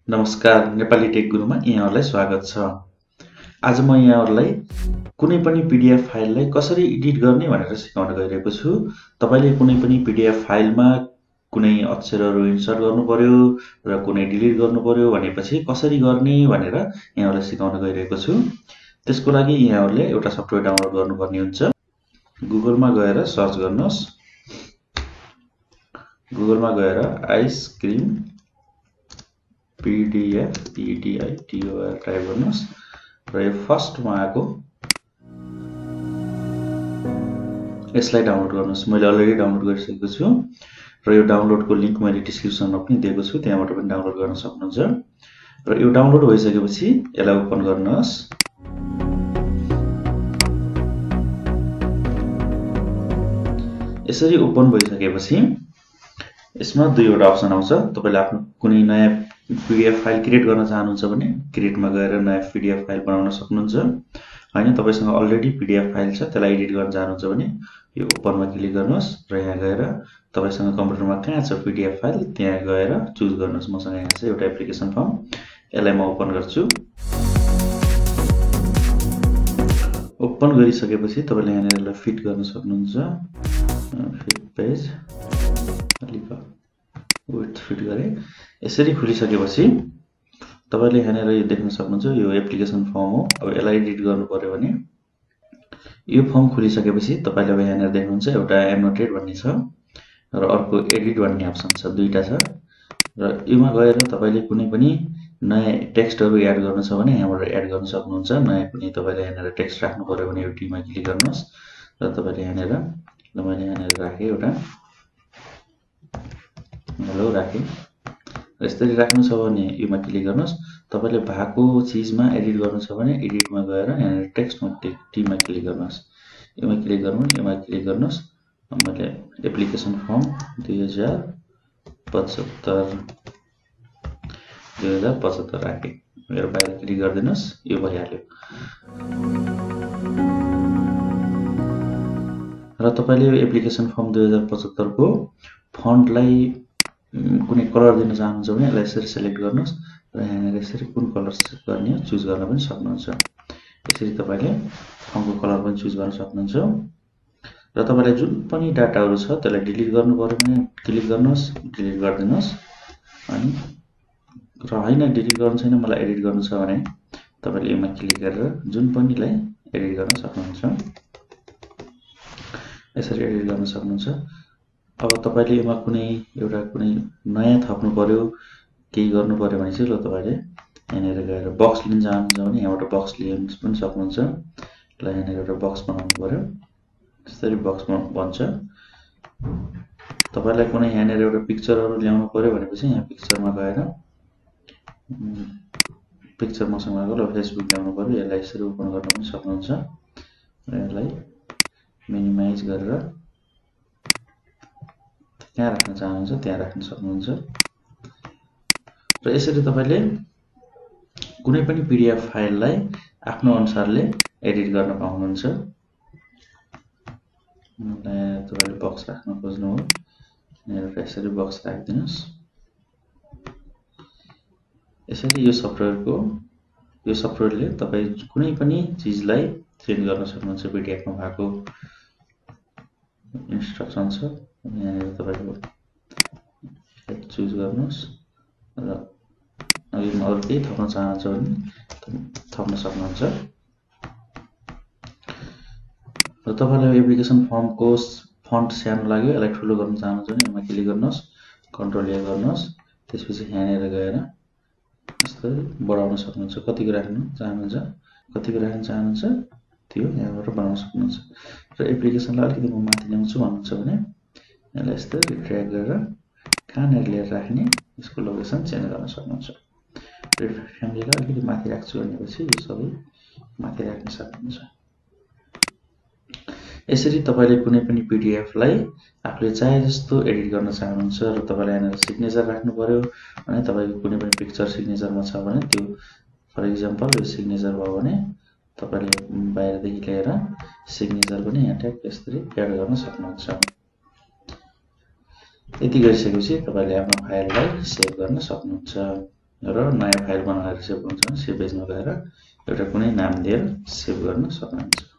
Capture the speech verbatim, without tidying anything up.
नमस्कार, नेपाली टेक गुरुमा यहाँहरूलाई स्वागत छ। आज म यहाँहरूलाई कुनै पनि पीडीएफ फाइललाई कसरी एडिट गर्ने भनेर सिकाउन गइरहेको छु। तपाईले कुनै पनि पीडीएफ फाइलमा कुनै अक्षरहरू इन्सर्ट गर्नु पर्यो र कुनै डिलिट गर्नु पर्यो भनेपछि कसरी गर्ने भनेर यहाँहरूलाई सिकाउन गइरहेको छु। त्यसको लागि यहाँहरूले एउटा सफ्टवेयर डाउनलोड गर्नुपर्ने हुन्छ। गुगलमा गएर सर्च गर्नुहोस्। गुगलमा गएर आइसक्रिम पीडीएफ इडिटर टाइप गर्नुहोस् र यो फर्स्टमा आएको यसलाई डाउनलोड गर्नुहोस्। मैले अलरेडी डाउनलोड गरिसकेको छु र यो डाउनलोडको लिंक मैले डिस्क्रिप्सनमा पनि दिएको छु, त्यहाँबाट पनि डाउनलोड गर्न सक्नुहुन्छ। र यो डाउनलोड भइसकेपछि यसलाई ओपन गर्नुहोस्। यसरी ओपन भइसकेपछि यसमा दुईवटा अप्सन आउँछ। तपाईले आफ्नो कुनै नयाँ पीडीएफ फाइल क्रिएट गर्न चाहनुहुन्छ भने क्रिएटमा गएर नयाँ पीडीएफ फाइल बनाउन सक्नुहुन्छ। हैन तपाईसँग अलरेडी पीडीएफ फाइल छ, त्यसलाई एडिट गर्न चाहनुहुन्छ भने यो ओपनमा क्लिक गर्नुहोस् र यहाँ गएर तपाईसँग कम्प्युटरमा कहाँ छ पीडीएफ फाइल त्यहाँ गएर चुज गर्नुहोस्। मसँग यहाँ छ एउटा एप्लिकेसन फर्म, यसलाई म ओपन गर्छु। ओपन गरिसकेपछि तपाईले यहाँ यसलाई फिट गर्न सक्नुहुन्छ। फिट पेज अलिक विड्थ फिट गरे। यसरी खुलिसकेपछि तपाईले यहाँनिर यो देख्न सक्नुहुन्छ, यो एप्लिकेसन फर्म हो। अब यसलाई एडिट गर्नु पर्यो भने यो फर्म खुलिसकेपछि तपाईले अब यहाँनिर देख्नुहुन्छ एउटा एनोटेट भन्ने छ र अर्को एडिट भन्ने अप्सन छ, दुईटा छ। र योमा गएर तपाईले कुनै पनि नयाँ टेक्स्टहरु एड गर्न छ भने यहाँबाट एड गर्न सक्नुहुन्छ। नयाँ कुनै तपाईले यहाँनिर टेक्स्ट राख्नु पर्यो भने यो टीमा क्लिक गर्नुहोस् र तपाईले यहाँनिर ल मैले यहाँनिर राखे एउटा हेलो राखे। यसरी राख्नु छ भने योमा क्लिक गर्नुहोस्। तपाईले भएको चीजमा एडिट गर्नु छ भने एडिटमा गएर यहाँ टेक्स्टमा टीमा क्लिक गर्नुहोस्। योमा क्लिक गर्नु योमा क्लिक गर्नुहोस्। मैले एप्लिकेसन फर्म दुई हजार पचहत्तर दुई हजार पचहत्तर राखे। मेरो बाहिर क्लिक गरिदिनुहोस्, यो भइहाल्यो। र तपाईले यो एप्लिकेसन फर्म दुई हजार पचहत्तर को फन्टलाई कुनै कलर दिन चाहनुहुन्छ भने यसलाई यसरी सिलेक्ट गर्नुहोस् र यहाँ यसरी कुन कलर गर्ने हो चुज गर्न पनि सक्नुहुन्छ। यसरी तपाईले फर्मको कलर पनि चुज गर्न सक्नुहुन्छ। र तपाईलाई जुन पनि डाटाहरु छ त्यसलाई डिलिट गर्नु पर्यो भने क्लिक गर्नुहोस्, डिलिट गरिदिनुहोस्। अनि र हैन डिलिट गर्नु छैन, मलाई एडिट गर्नु छ भने तपाईले यसमा क्लिक गरेर जुन पनिलाई एडिट गर्न सक्नुहुन्छ। यसरी एडिट गर्न सक्नुहुन्छ। अब तपाईले यसमा कुनै एउटा कुनै नयाँ थप्नु पर्यो, केही गर्नु पर्यो भने चाहिँ ल तपाईले यहाँनिर गएर बक्स लिन चाहनुहुन्छ भने यहाँबाट बक्स लिन पनि सक्नुहुन्छ। ल यहाँनिर एउटा बक्स बनाउनु पर्यो, यसरी बक्स बन्छ। तपाईलाई कुनै यहाँनिर एउटा पिक्चरहरु ल्याउनु पर्यो भनेपछि यहाँ पिक्चरमा गएर पिक्चर मसँग आएको ल फेसबुक ल्याउनु पर्यो, यसलाई यसरी ओपन गर्न पनि सक्नुहुन्छ। र यसलाई मिनिमाइज गरेर त्यहाँ राख्न चाहनुहुन्छ त्यहाँ राख्न सक्नुहुन्छ। र यसरी तपाईले कुनै पनि पीडीएफ फाइललाई आफ्नो अनुसारले एडिट गर्न पाउनुहुन्छ। तपाईले बक्स राख्न खोज्नु हो, यहाँ यसरी बक्स राखिदिनुस्। यसरी यो सफ्टवेयरको यो सफ्टवेयरले तपाई कुनै पनि चीजलाई चेन्ज गर्न सक्नुहुन्छ। पीडीएफमा भएको इन्स्ट्रक्सन छ, यहाँ तपाईको चुज गर्नुहोस् र अघि अरु केही थप्न चाहनुहुन्छ भने थप्न सक्नुहुन्छ। र तपाईलाई एप्लिकेसन फर्मको फन्ट सानो लाग्यो, यसलाई ठुलो गर्न चाहनुहुन्छ भने यसमा क्लिक गर्नुहोस्, कन्ट्रोल ए गर्नुहोस्। त्यसपछि यहाँनिर गएर यस्तो बढाउन सक्नुहुन्छ। कतिको राख्न चाहनुहुन्छ कतिको राख्न चाहनुहुन्छ त्यो यहाँबाट बनाउन सक्नुहुन्छ। र एप्लिकेसनलाई अलिकति म माथि ल्याउँछु भन्नुहुन्छ भने यसलाई यस्तो ड्र्याग गरेर कहाँनिर लिएर राख्ने यसको लोकेसन चेन्ज गर्न सक्नुहुन्छ। फ्यामिलीलाई अलिकति माथि राख्छु भनेपछि यो सबै माथि राख्न सक्नुहुन्छ। यसरी तपाईले कुनै पनि पीडीएफलाई आफूले चाहे जस्तो एडिट गर्न चाहनुहुन्छ र तपाईलाई यहाँनिर सिग्नेचर राख्नु पर्यो भने तपाईको कुनै पनि पिक्चर सिग्नेचरमा छ भने त्यो फर एक्जाम्पल यो सिग्नेचर भयो भने तपाईले बाहिरदेखि ल्याएर सिग्नेचर पनि यहाँ ट्याग यसरी एड गर्न सक्नुहुन्छ। यति गरिसकेपछि तपाईले आफ्नो फाइललाई सेभ गर्न सक्नुहुन्छ। र नयाँ फाइल बनाएर सेभ गर्नुहुन्छ भने सेभ पेजमा गएर एउटा कुनै नाम दिएर सेभ गर्न सक्नुहुन्छ।